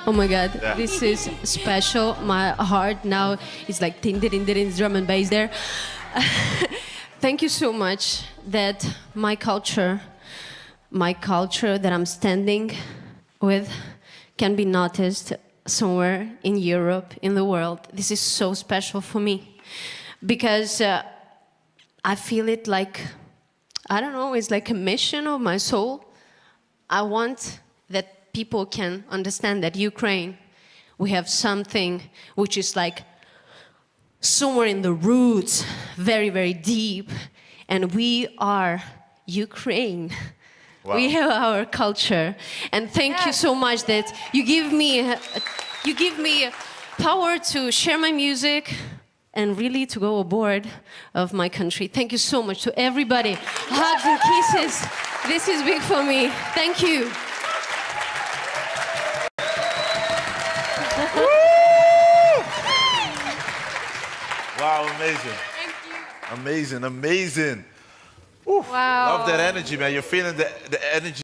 Oh my God, this is special. My heart now is like tin drum and bass there. Thank you so much that my culture that I'm standing with can be noticed somewhere in Europe, in the world. This is so special for me because I feel it like, I don't know, it's like a mission of my soul. I want that people can understand that Ukraine, we have something which is like somewhere in the roots, very, very deep, and we are Ukraine. Wow. We have our culture, and thank you so much that you give me power to share my music and really to go aboard of my country. Thank you so much to everybody. Hugs and kisses. This is big for me. Thank you. Wow, amazing. Thank you. Amazing, amazing. Wow. Love that energy, man. You're feeling the energy.